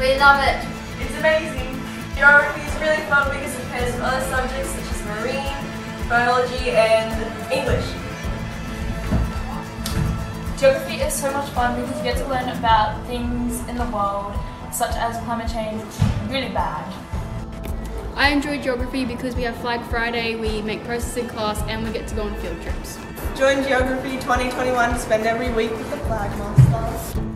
We love it. It's amazing. Geography is really fun because it pairs with other subjects such as marine, biology and English. Geography is so much fun because you get to learn about things in the world, such as climate change, which is really bad. I enjoy geography because we have Flag Friday, we make posters in class and we get to go on field trips. Join Geography 2021 to spend every week with the Flag Masters.